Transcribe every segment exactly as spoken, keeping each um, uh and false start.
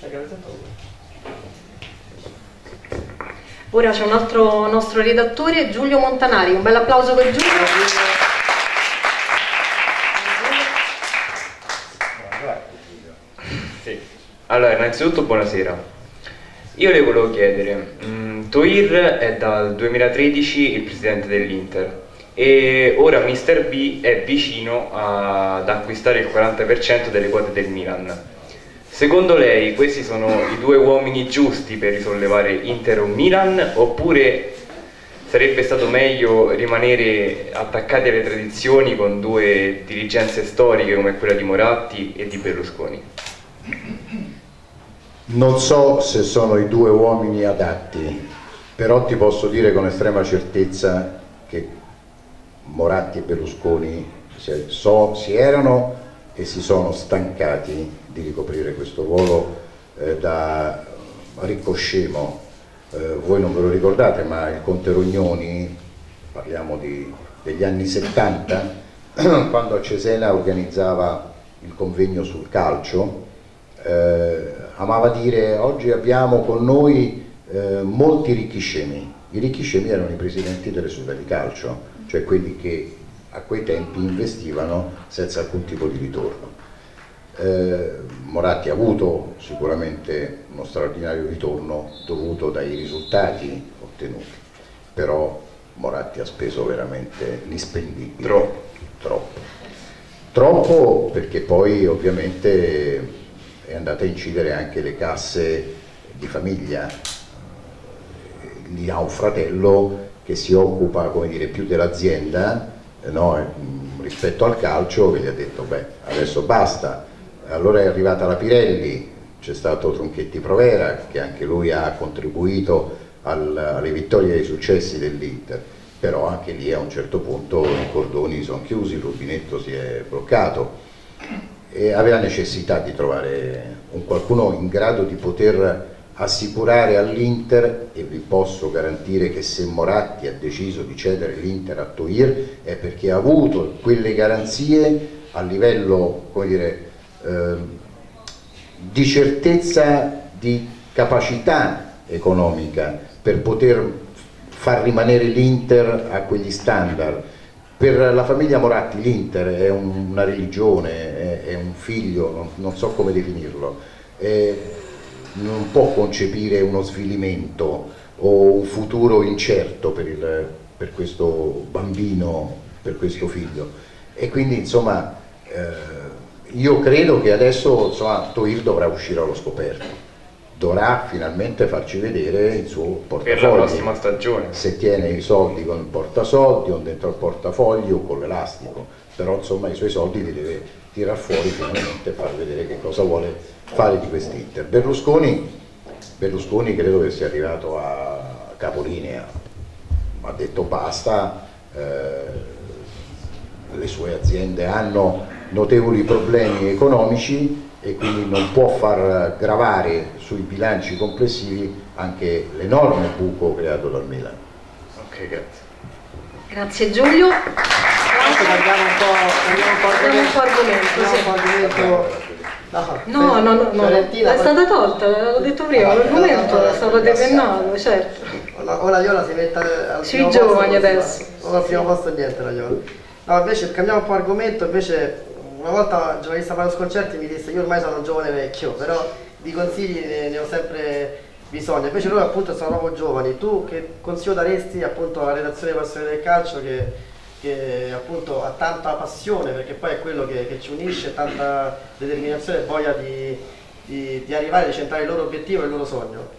Ora c'è un altro nostro redattore, Giulio Montanari. Un bel applauso per Giulio. Sì. Allora, innanzitutto buonasera. Io le volevo chiedere, mh, Thohir è dal duemilatredici il presidente dell'Inter e ora mister B è vicino a, ad acquistare il quaranta per cento delle quote del Milan. Secondo lei questi sono i due uomini giusti per risollevare Inter o Milan, oppure sarebbe stato meglio rimanere attaccati alle tradizioni con due dirigenze storiche come quella di Moratti e di Berlusconi? Non so se sono i due uomini adatti, però ti posso dire con estrema certezza che Moratti e Berlusconi si, so, si erano e si sono stancati di ricoprire questo ruolo eh, da ricco scemo. Eh, voi non ve lo ricordate, ma il conte Rognoni, parliamo di, degli anni settanta, quando a Cesena organizzava il convegno sul calcio, eh, amava dire: oggi abbiamo con noi eh, molti ricchi scemi. I ricchi scemi erano i presidenti delle società di calcio, cioè quelli che a quei tempi investivano senza alcun tipo di ritorno. Eh, Moratti ha avuto sicuramente uno straordinario ritorno dovuto dai risultati ottenuti, però Moratti ha speso veramente l'inspendibile. Troppo. Troppo. Troppo, perché poi ovviamente è andata a incidere anche le casse di famiglia. Lì ha un fratello che si occupa, come dire, più dell'azienda, no, rispetto al calcio, che gli ha detto: beh, adesso basta. Allora è arrivata la Pirelli, c'è stato Tronchetti Provera, che anche lui ha contribuito al, alle vittorie e ai successi dell'Inter, però anche lì a un certo punto i cordoni sono chiusi, il rubinetto si è bloccato e aveva necessità di trovare un qualcuno in grado di poter assicurare all'Inter, e vi posso garantire che se Moratti ha deciso di cedere l'Inter a Thohir è perché ha avuto quelle garanzie a livello, come dire, eh, di certezza, di capacità economica per poter far rimanere l'Inter a quegli standard. Per la famiglia Moratti l'Inter è un, una religione, è, è un figlio, non, non so come definirlo, è, non può concepire uno svilimento o un futuro incerto per, il, per questo bambino, per questo figlio, e quindi insomma eh, io credo che adesso insomma Thohir dovrà uscire allo scoperto, dovrà finalmente farci vedere il suo portafoglio per la prossima stagione, se tiene i soldi con il portasoldi o dentro il portafoglio o con l'elastico, però insomma i suoi soldi li deve tirar fuori finalmente e far vedere che cosa vuole fare di quest'Inter. Berlusconi, Berlusconi credo che sia arrivato a capolinea, ha detto basta, eh, le sue aziende hanno notevoli problemi economici e quindi non può far gravare sui bilanci complessivi anche l'enorme buco creato dal Milan. Ok, grazie. Grazie Giulio. Cambiamo un po' argomento. No, no, no, no, è stata tolta, l'ho detto prima, l'argomento è stato depennato, certo. O la Iola si mette al sui giovani adesso. O al primo posto niente la Iola. No, invece cambiamo un po' argomento, invece una volta un giornalista Mario Sconcerti mi disse: io ormai sono un giovane vecchio, però di consigli ne, ne ho sempre bisogno, invece loro appunto sono proprio giovani. Tu che consiglio daresti appunto alla redazione Passione del Calcio che, che appunto ha tanta passione, perché poi è quello che, che ci unisce, tanta determinazione e voglia di, di, di arrivare, di centrare il loro obiettivo e il loro sogno?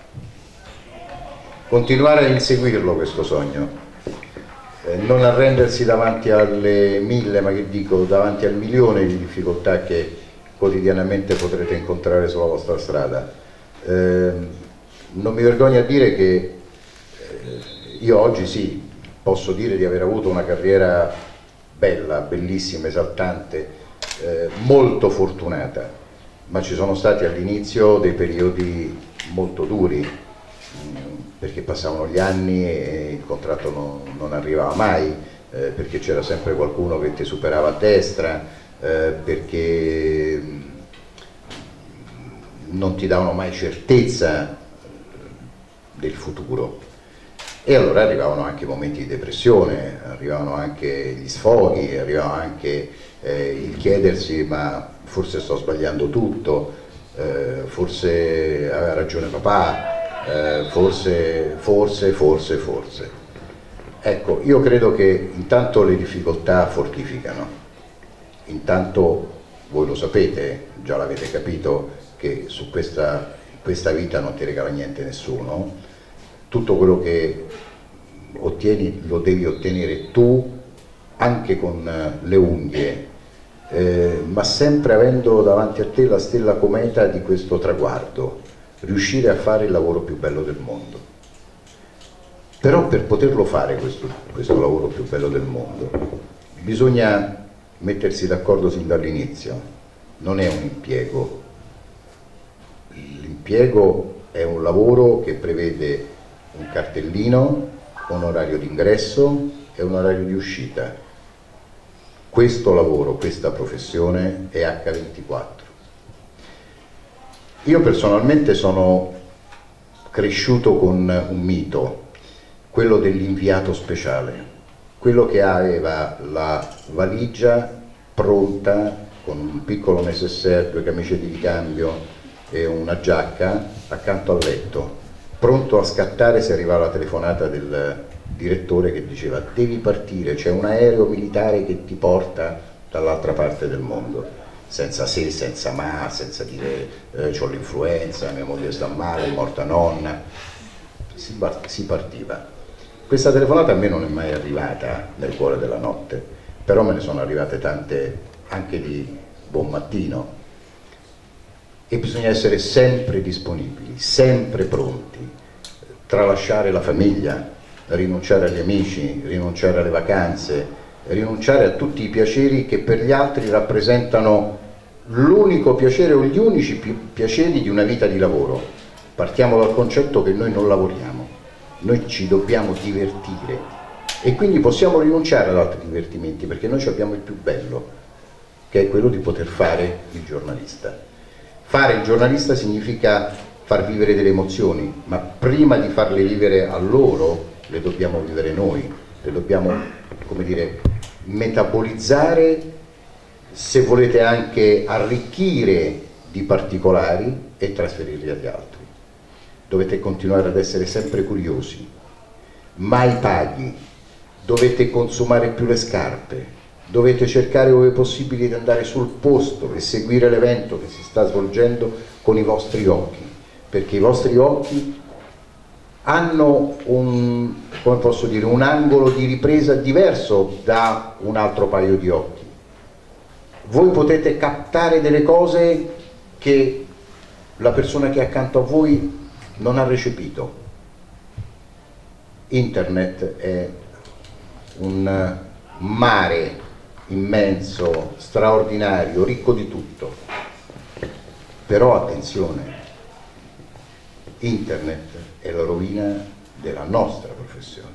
Continuare a inseguirlo questo sogno, eh, non arrendersi davanti alle mille, ma che dico, davanti al milione di difficoltà che quotidianamente potrete incontrare sulla vostra strada. Eh, non mi vergogno a dire che eh, io oggi sì, posso dire di aver avuto una carriera bella, bellissima, esaltante, eh, molto fortunata, ma ci sono stati all'inizio dei periodi molto duri, mh, perché passavano gli anni e il contratto non, non arrivava mai, eh, perché c'era sempre qualcuno che ti superava a destra, eh, perché non ti davano mai certezza del futuro. E allora arrivavano anche momenti di depressione, arrivavano anche gli sfoghi, arrivava anche eh, il chiedersi ma forse sto sbagliando tutto, eh, forse aveva ragione papà, eh, forse, forse, forse, forse. Ecco, io credo che intanto le difficoltà fortificano, intanto voi lo sapete, già l'avete capito che su questa, questa vita non ti regala niente nessuno, tutto quello che ottieni lo devi ottenere tu, anche con le unghie, eh, ma sempre avendo davanti a te la stella cometa di questo traguardo, riuscire a fare il lavoro più bello del mondo. Però per poterlo fare questo, questo lavoro più bello del mondo bisogna mettersi d'accordo sin dall'inizio, non è un impiego, l'impiego è un lavoro che prevede un cartellino, un orario di ingresso e un orario di uscita. Questo lavoro, questa professione è acca ventiquattro. Io personalmente sono cresciuto con un mito, quello dell'inviato speciale, quello che aveva la valigia pronta con un piccolo necessaire, due camicie di ricambio e una giacca accanto al letto, pronto a scattare se arrivava la telefonata del direttore che diceva devi partire, c'è un aereo militare che ti porta dall'altra parte del mondo, senza se, senza ma, senza dire eh, c'ho l'influenza, mia moglie sta male, è morta nonna, si, si partiva. Questa telefonata a me non è mai arrivata nel cuore della notte, però me ne sono arrivate tante anche di buon mattino. E bisogna essere sempre disponibili, sempre pronti, tralasciare la famiglia, rinunciare agli amici, rinunciare alle vacanze, rinunciare a tutti i piaceri che per gli altri rappresentano l'unico piacere o gli unici pi- piaceri di una vita di lavoro. Partiamo dal concetto che noi non lavoriamo, noi ci dobbiamo divertire e quindi possiamo rinunciare ad altri divertimenti perché noi abbiamo il più bello, che è quello di poter fare il giornalista. Fare il giornalista significa far vivere delle emozioni, ma prima di farle vivere a loro, le dobbiamo vivere noi, le dobbiamo, come dire, metabolizzare, se volete anche arricchire di particolari e trasferirli agli altri. Dovete continuare ad essere sempre curiosi, mai paghi, dovete consumare più le scarpe, dovete cercare ove possibile di andare sul posto e seguire l'evento che si sta svolgendo con i vostri occhi, perché i vostri occhi hanno un, come posso dire, un angolo di ripresa diverso da un altro paio di occhi. Voi potete captare delle cose che la persona che è accanto a voi non ha recepito. Internet è un mare immenso, straordinario, ricco di tutto, però attenzione, internet è la rovina della nostra professione.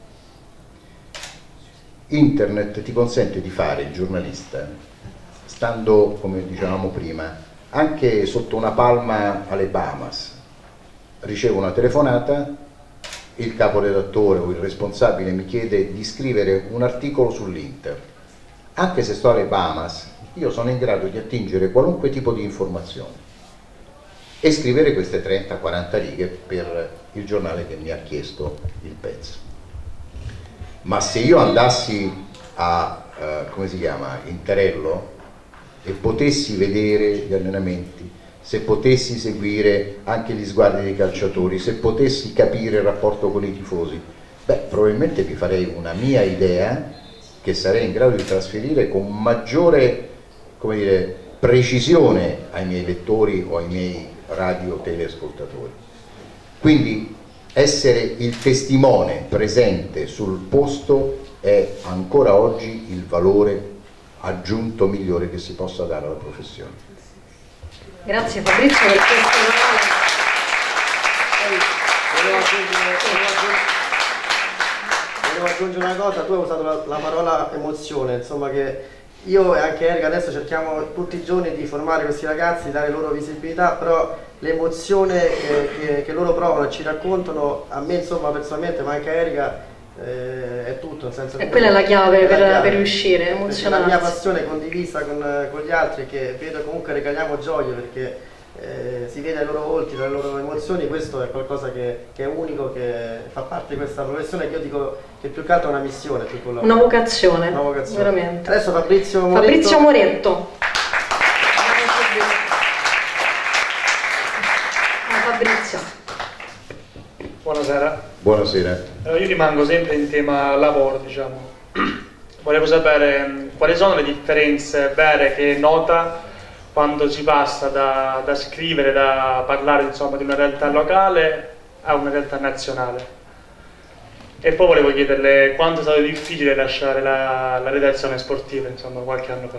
Internet ti consente di fare il giornalista stando, come dicevamo prima, anche sotto una palma alle Bahamas. Ricevo una telefonata, il caporedattore o il responsabile mi chiede di scrivere un articolo sull'Inter. Anche se sto alle Bahamas, io sono in grado di attingere qualunque tipo di informazione e scrivere queste trenta quaranta righe per il giornale che mi ha chiesto il pezzo. Ma se io andassi a, eh, come si chiama, Interello e potessi vedere gli allenamenti, se potessi seguire anche gli sguardi dei calciatori, se potessi capire il rapporto con i tifosi, beh, probabilmente vi farei una mia idea che sarei in grado di trasferire con maggiore, come dire, precisione ai miei lettori o ai miei radio teleascoltatori. Quindi essere il testimone presente sul posto è ancora oggi il valore aggiunto migliore che si possa dare alla professione. Grazie Fabrizio per questo Volevo aggiungere una cosa, tu hai usato la, la parola emozione, insomma, che io e anche Erika adesso cerchiamo tutti i giorni di formare questi ragazzi, dare loro visibilità, però l'emozione che, che, che loro provano e ci raccontano, a me insomma personalmente, ma anche a Erika, eh, è tutto. Nel senso e quella è la chiave, è per, la chiave per riuscire, emozionarsi. La mia passione condivisa con, con gli altri, che vedo comunque regaliamo gioia, perché eh, si vede ai loro volti, dalle loro emozioni, questo è qualcosa che, che è unico, che fa parte di questa professione, che io dico che più che altro è una missione, più con la una vocazione, una vocazione, veramente. Adesso Fabrizio Moretto. Fabrizio Moretto. Ah, Fabrizio. Buonasera. Buonasera. Allora, io rimango sempre in tema lavoro, diciamo. Volevo sapere mh, quali sono le differenze vere che nota quando si passa da, da scrivere, da parlare insomma di una realtà locale a una realtà nazionale. E poi volevo chiederle quanto è stato difficile lasciare la, la redazione sportiva, insomma, qualche anno fa.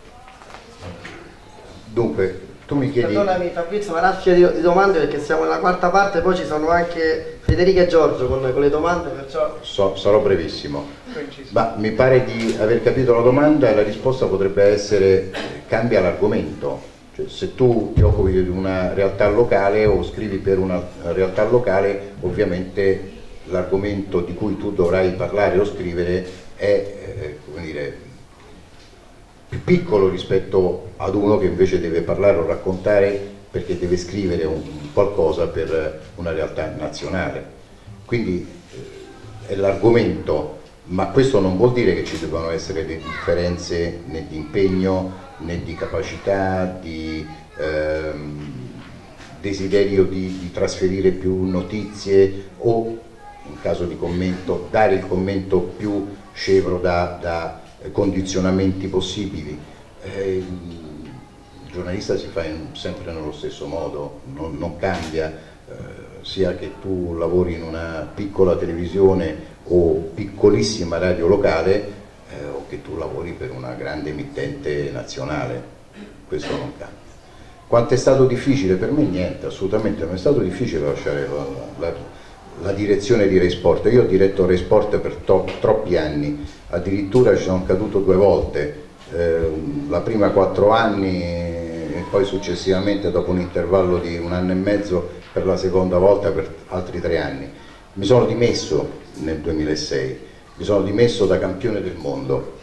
Dunque, tu mi chiedi... Perdonami Fabrizio, una raffia di, di domande, perché siamo nella quarta parte, poi ci sono anche Federica e Giorgio con, con le domande, perciò... So, sarò brevissimo. Ma mi pare di aver capito la domanda, e la risposta potrebbe essere: cambia l'argomento. Cioè, se tu ti occupi di una realtà locale o scrivi per una realtà locale, ovviamente l'argomento di cui tu dovrai parlare o scrivere è eh, come dire, più piccolo rispetto ad uno che invece deve parlare o raccontare perché deve scrivere un, qualcosa per una realtà nazionale. Quindi eh, è l'argomento, ma questo non vuol dire che ci debbano essere delle differenze né di impegno né di capacità, di ehm, desiderio di, di trasferire più notizie o, in caso di commento, dare il commento più scevro da, da condizionamenti possibili. Eh, il giornalista si fa in, sempre nello stesso modo, non, non cambia, eh, sia che tu lavori in una piccola televisione o piccolissima radio locale, eh, o che tu lavori per una grande emittente nazionale, questo non cambia. Quanto è stato difficile? Per me niente, assolutamente non è stato difficile lasciare la, la, la direzione di Rai Sport. Io ho diretto Rai Sport per to, troppi anni, addirittura ci sono caduto due volte, eh, la prima quattro anni e poi successivamente, dopo un intervallo di un anno e mezzo, per la seconda volta per altri tre anni. Mi sono dimesso nel duemilasei, mi sono dimesso da campione del mondo